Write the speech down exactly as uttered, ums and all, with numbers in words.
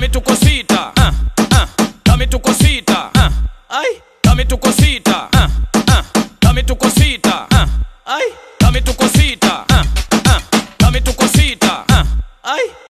dame tu cosita, uh, uh, dame tu cosita, uh, ay, dame tu cosita, uh, uh, dame tu cosita, uh, ay, dame tu cosita.